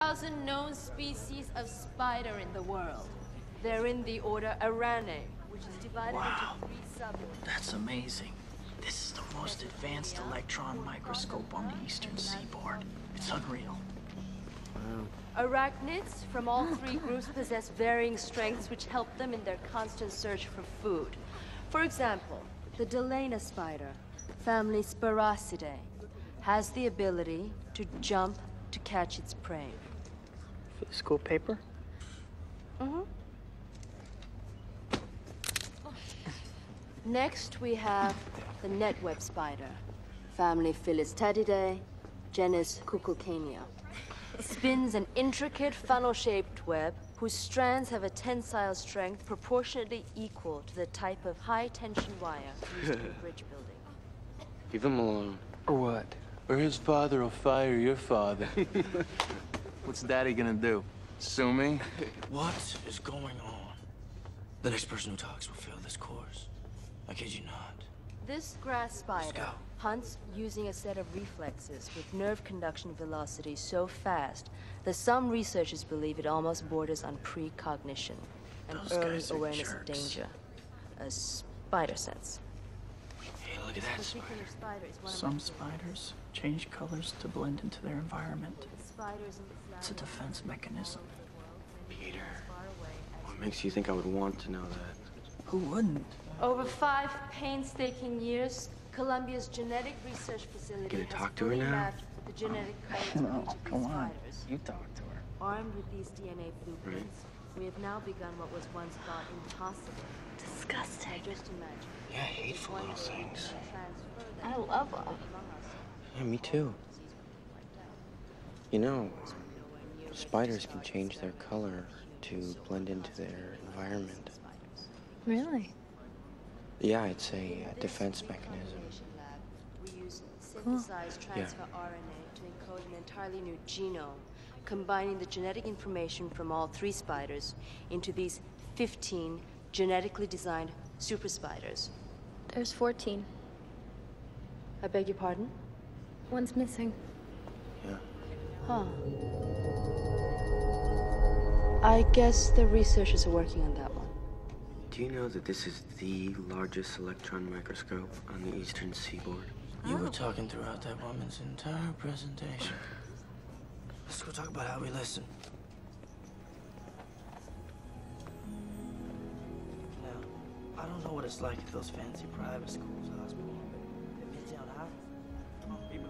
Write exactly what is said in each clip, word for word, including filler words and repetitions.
thousand known species of spider in the world. They're in the order Aranae, which is divided Wow. into three suborders. That's amazing. This is the most advanced electron microscope on the eastern seaboard. It's unreal. Arachnids from all three groups possess varying strengths which help them in their constant search for food. For example, the Delana spider, family Spiracidae, has the ability to jump to catch its prey. For the school paper? Mm-hmm. Next, we have the netweb spider, family Philistatidae, genus Cuculcania. Spins an intricate funnel-shaped web whose strands have a tensile strength proportionately equal to the type of high-tension wire used in bridge building. Leave him alone. Or what? Or his father will fire your father. What's Daddy gonna do? Sue me? What is going on? The next person who talks will fail this course. I kid you not. This grass spider go. hunts using a set of reflexes with nerve conduction velocity so fast that some researchers believe it almost borders on precognition, an Those early guys are awareness jerks. of danger, a spider sense. Hey, look at that This spider. particular spider is one of Some my spiders change colors to blend into their environment. favorites. Spiders in the It's a defense mechanism. Peter, what makes you think I would want to know that? Who wouldn't? Over five painstaking years, Columbia's genetic research facility Gonna has talk to her fully now? mapped the genetic codes No, of each of come these on. spiders. You talk to her. Armed with these D N A blueprints, we have now begun what was once thought impossible. Disgusting. I just imagine. Yeah, hateful little things. I love them. Yeah, me too. You know, spiders can change their color to blend into their environment. Really? Yeah, it's a, uh defense mechanism. We use synthesized transfer R N A to encode an entirely new genome, combining the genetic information from all three spiders into these fifteen genetically designed super spiders. There's fourteen. I beg your pardon? One's missing. Yeah. Huh. I guess the researchers are working on that one. Do you know that this is the largest electron microscope on the eastern seaboard? You were talking throughout that woman's entire presentation. Let's go talk about how we listen. Now, I don't know what it's like at those fancy private schools, Osborne, but in Midtown High, come on, people.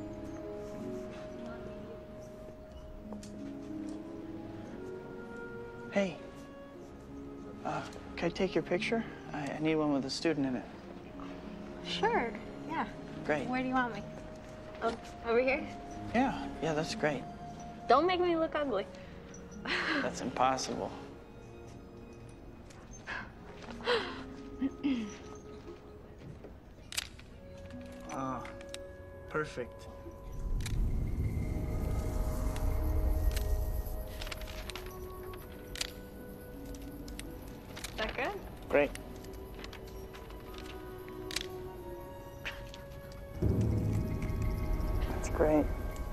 Hey, uh, can I take your picture? I, I need one with a student in it. Sure. Yeah. Great. Where do you want me? Oh, over here? Yeah, yeah, that's great. Don't make me look ugly. That's impossible. Ah, perfect. Is that good? Great. That's great.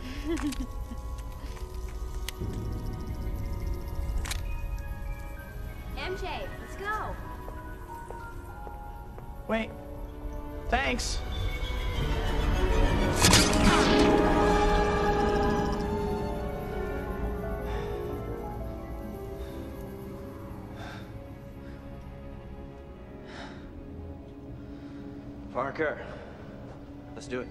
M J, let's go. Wait. Thanks. Parker, let's do it.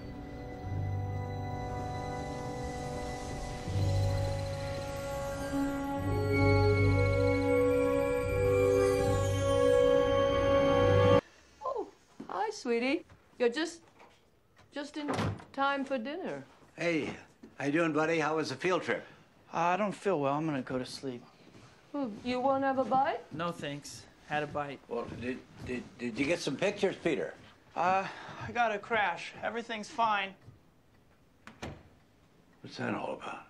Oh, hi, sweetie. You're just, just in time for dinner. Hey, how you doing, buddy? How was the field trip? Uh, I don't feel well. I'm gonna go to sleep. Well, you won't have a bite? No, thanks. Had a bite. Well, did, did, did you get some pictures, Peter? Uh, I got a crash. Everything's fine. What's that all about?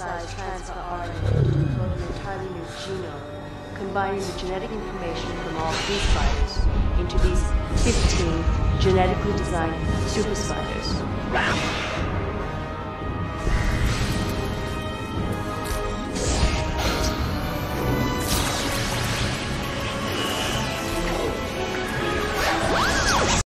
synthesize transfer R N A to develop an entirely new genome, combining the genetic information from all three spiders into these fifteen genetically designed super spiders.